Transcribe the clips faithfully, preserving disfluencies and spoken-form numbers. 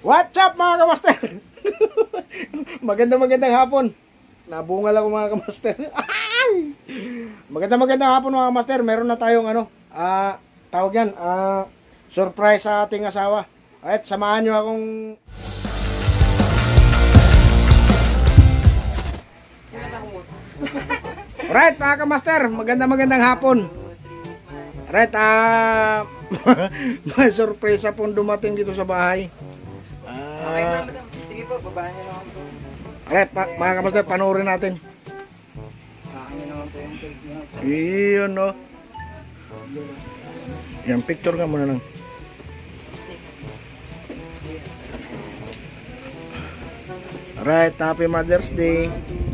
What's up mga kamaster? Magandang magandang hapon. Nabungal ako mga kamaster. Magandang magandang hapon mga kamaster. Meron na tayong ano, ah, tawag yan, ah, surprise sa ating asawa. Alright, samahan nyo akong... Alright mga kamaster, magandang magandang hapon. Alright, ah, may surpresa pong dumating dito sa bahay. Okay, uh, sige po, babaan nyo naman po. Alright, pa mga kamaster, panoorin natin. Babaan nyo naman po yung take nyo. Iyon, no? Yan, picture nga muna lang. Alright, happy Mother's Day.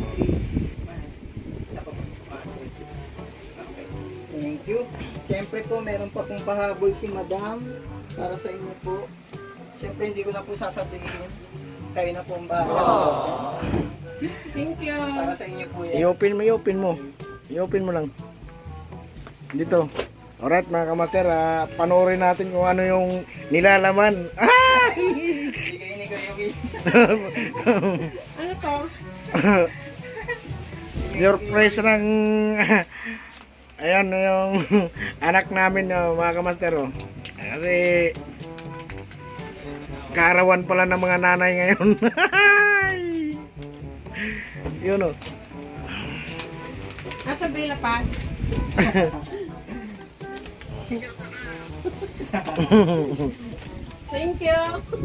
Thank you. Siyempre po, meron pa pong pahabol si Madam para sa inyo po. Siyempre, hindi ko na po sasabihin. Kayo na po ang bahala. Thank you. Para sa inyo po yan. I-open mo, i-open mo. I-open mo lang. Dito. Alright mga kamaster, uh, panoorin natin kung ano yung nilalaman. Ay! Bigay ni Kuya Will. Ano to? Surprise ng... Ayan yung anak namin, uh, mga kamaster. Oh. Kasi... Kaarawan pala ng mga nanay ngayon. Yun o. Ato Bella pa. Thank you.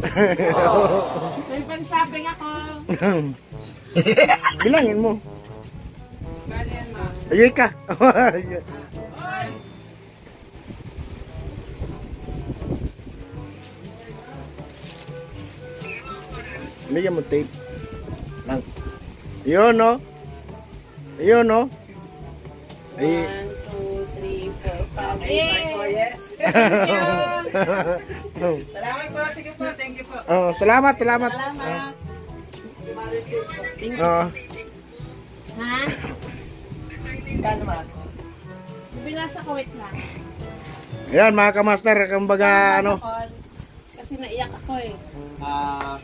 May pan-shopping ako. Bilangin mo. Bali yan ma. Ayoy ka. Bigyan mo tape. Lang. Yun, no? Yun, no? Ay. One, two, three, four, five. Okay, po, yes. Thank you. Salamat po. Sige po. Thank you po. Oh, salamat, salamat. Salamat. Mother's Day po. Oh. Ha? Kano ma? Binasa ko, wait lang. Ayan, mga kamaster, kumbaga, ano? Kasi naiyak ako eh. Ah...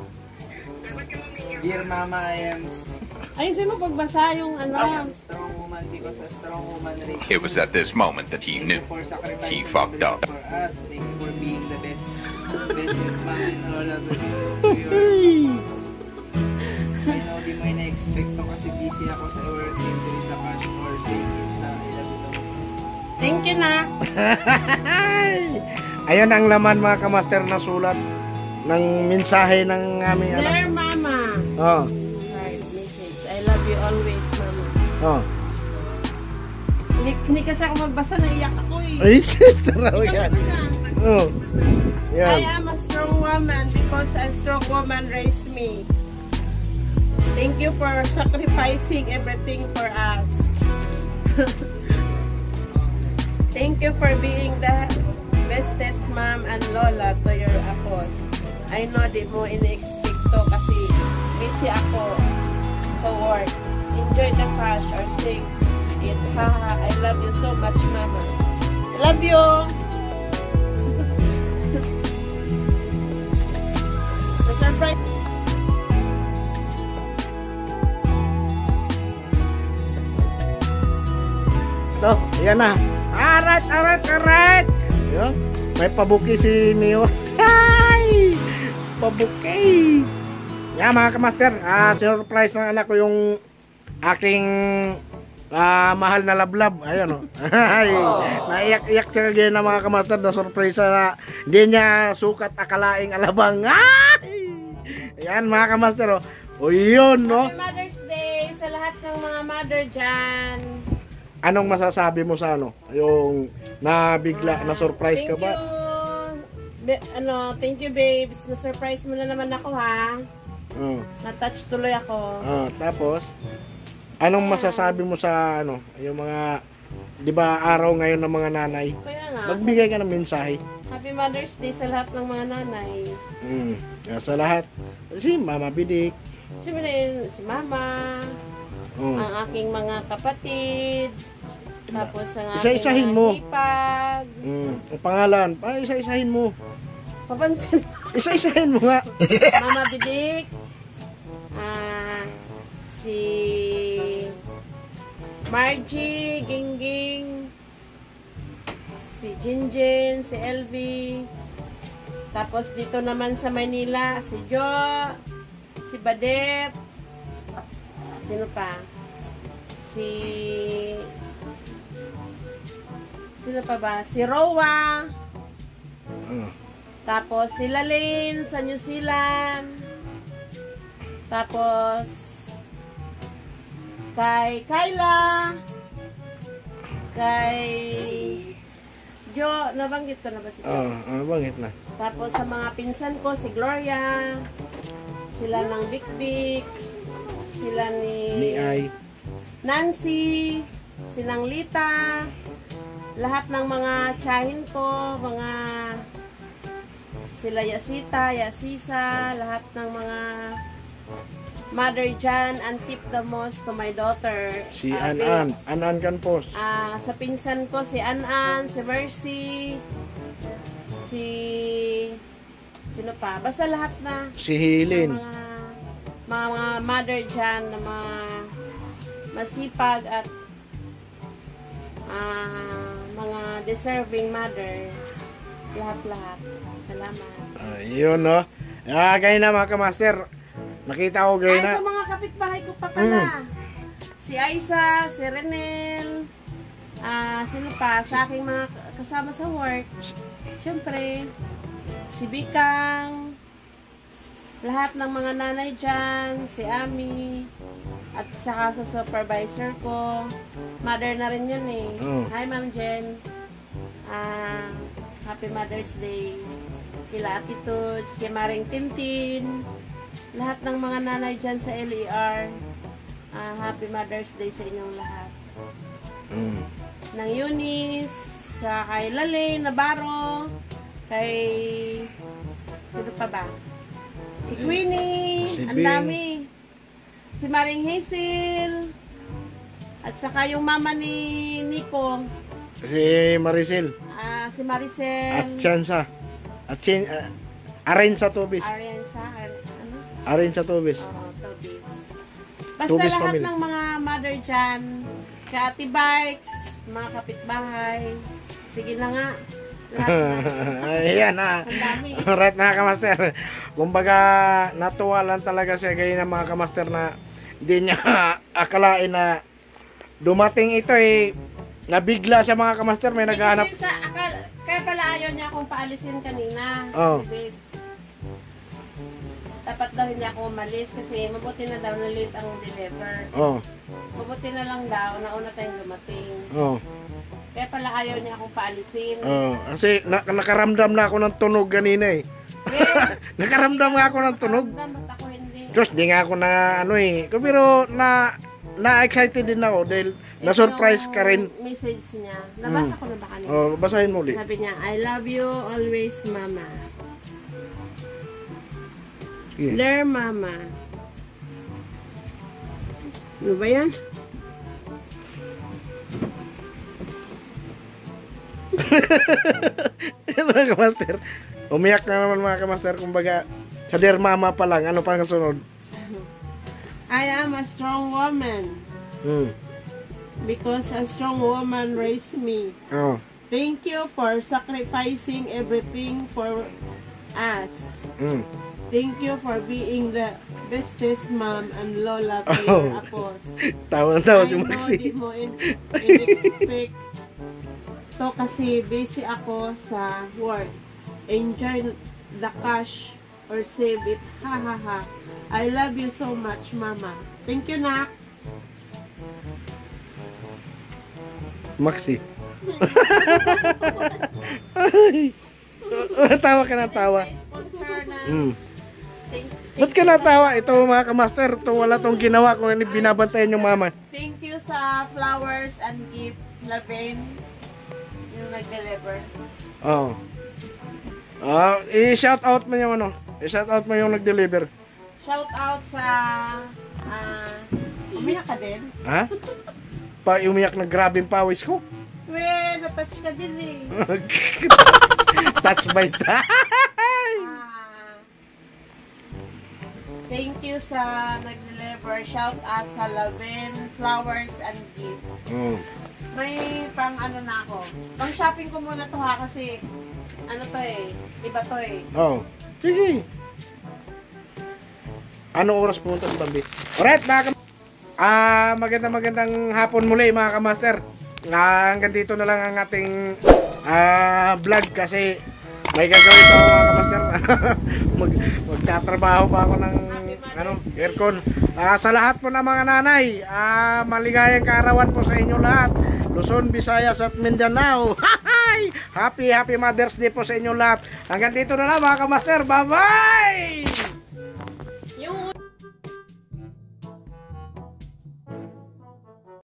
Dear Mama, I am... Ayusin mo pagbasa yung I ano. am a strong woman because a strong woman raised It was at this moment that he knew for sacrificing he fucked up. for us. Thank you for being the best businessman in Lola to your boss. I know di mo ina-expect to kasi busy ako sa work and doing the cash or saving sa ilang isa. Thank you na. Ayun ang laman, mga kamaster, na sulat ng mensahe ng aming anak. Dear Mama. Oh. Right, message. I love you always, Mama. Oh. Hindi, hindi kasi ako magbasa, naiyak ako eh. Ay, sister, oh, Ikaw yan. magbasa. Oh. I Yan. am a strong woman because a strong woman raised me. Thank you for sacrificing everything for us. Thank you for being the bestest mom and lola to your apos. I know di mo in-expect to kasi busy ako sa work. Enjoy the cash or save it. Haha, I love you so much, Mama. I love you! Na-surprise! Ito, yan na. Arat, arat, arat! Yun. May pabuki si Mio. Ay! Pabuki! Yan mga kamaster, ah, surprise ng anak ko yung aking ah, mahal na lablab. Ayun o. Ay, naiyak-iyak siya ganyan na mga kamaster na surprise na hindi niya sukat akalaing alabang. Ay! Yan mga kamaster o. O yun no. Happy Mother's Day sa lahat ng mga mother dyan. Anong masasabi mo sa ano? Yung nabigla, na surprise ka ba? Thank you. Be, ano, thank you babes. Na-surprise mo na naman ako ha. Oh. Na-touch tuloy ako. Oh, tapos anong masasabi mo sa ano, yung mga 'di ba araw ngayon ng mga nanay? Kaya nga. Magbigay ka ng mensahe. Happy Mother's Day sa lahat ng mga nanay. Mm. Kaya sa lahat, si Mama Bidik. Siyempre si Mama, Oh. ang aking mga kapatid, tapos ang aking Isa-isahin mga mo. hipag. Mm. Ang pangalan, pa isa-isahin mo. Papansin mo. Isa-isahin mo nga. Mama Bidik, ah, si Margie, Gingging, si Jinjin, si Elvie. Tapos dito naman sa Manila, si Jo, si Badet, sino pa? Si Sino pa ba? Si Rowa. Mm. Tapos si Lalane sa New Zealand. Tapos kay Kyla. Kay Jo, nabanggit ko na ba si Jo? Oh, ano bangit na? Tapos sa mga pinsan ko, si Gloria, sila ng Big Big, sila ni, Ni ay. Nancy, silang Lita, lahat ng mga tsahin ko, mga sila Yasita, Yasisa, lahat ng mga mother dyan, and keep the most to my daughter. Si uh, An-An. Babes. An-An Canpos. Ah, sa pinsan ko, si An-An, si Mercy, si... Sino pa? Basta lahat na. Si ng Hilin. Mga, mga, mga mother dyan, na mga masipag at ah, mga deserving mother. Lahat-lahat. Salamat. Ah, yun, no? Ah, ganyan na mga kamaster. Nakita ko Ay, ganyan sa na. mga kapitbahay ko pa pala. Si Aiza, si Renel, ah, sino pa? Sa aking mga kasama sa work. Siyempre, si Bikang, lahat ng mga nanay dyan, si Ami, at saka sa supervisor ko. Mother na rin yun eh. Oh. Hi, Ma'am Jen. Ah, Happy Mother's Day. Kila Attitudes, kay Maring Tintin, lahat ng mga nanay dyan sa L E R. Ah, Happy Mother's Day sa inyong lahat. Mm. Ng Eunice, sa kay Lale, Navarro, kay sino pa ba? Si Queenie, Si ang Bing. dami. Si Maring Hazel, at saka yung mama ni Nico, Si Maricel. ah, si At Maricel, Chansa. At Chin... Uh, Aren sa Tubis. Arianza, Ar- ano? Aren sa Tubis. Oo, Tobis. Basta Tobis lahat family. ng mga mother dyan, kay Ate Bikes, mga kapitbahay, sige na nga. Lahat na. Ayan na. Ang dami. Alright mga kamaster. Kumbaga natuwa lang talaga siya ganyan ng mga kamaster na hindi niya akalain na dumating ito eh. Nabigla siya mga kamaster. May naghahanap. Kasi sa, akal, kaya pala ayaw niya akong paalisin kanina. Oh. Si Babes. Dapat daw hindi ako umalis kasi mabuti na daw na late ang deliver. Oh. Mabuti na lang daw, nauna tayong dumating. Oh. Kaya pala ayaw niya akong paalisin. Oh. Kasi na, nakaramdam na ako ng tunog kanina eh. Eh, Nakaramdam nga ako ng tunog. Dapat ako hindi. Diyos, di nga ako na ano eh. Pero na na-excited din ako dahil na-surprise ka rin. Yung message niya. Nabasa Mm. ko na ba kanina? Oh, basahin mo ulit. Sabi niya, I love you always, Mama. Sige. Dear Mama. Ano ba yan? Mga kamaster. Umiyak na naman mga kamaster. Kumbaga, sa Dear Mama pa lang. Ano pang kasunod? I am a strong woman Hmm. because a strong woman raised me. Oh. Thank you for sacrificing everything for us. Hmm. Thank you for being the bestest mom and lola to Oh. your apos. Tawa-tawa si I know Maxi. di mo in, in-expect to kasi busy ako sa work. Enjoy the cash or save it. Ha ha ha. I love you so much, Mama. Thank you, Nak. Maxi. Tawa ka na tawa. Sponsor na. Hmm. Thank, Ba't ka natawa? Ito mga kamaster. Ito wala tong ginawa kung ano binabantayan yung mama. thank you sa flowers and gift, Lavin. Yung nag-deliver. Oh. Ah, i-shout out mo yung ano. I-shout out mo yung nag-deliver. Shout out sa... ah umiyak ka din? Ha? Pa umiyak na grabing pawis ko. Well, natouch ka din eh. Touch by touch. Ah, Thank you sa nag-deliver. Shout out sa Laven Flowers and Gift. Mm. May pang ano na ako. Pang shopping ko muna to ha kasi ano to eh. Iba to eh. Oh. Sige. Anong oras pumunta sa Bambi? Alright, mga kam- Ah, magandang magandang hapon muli mga kamaster. Na hanggang dito na lang ang ating ah, vlog kasi may gagawin pa ako mga kamaster. Mag magtatrabaho pa ako ng ano, aircon. Ah, sa lahat po ng mga nanay, ah, maligayang kaarawan po sa inyo lahat. Luzon, Visayas at Mindanao. Happy happy Mother's Day po sa inyo lahat. Hanggang dito na lang mga kamaster. Bye-bye!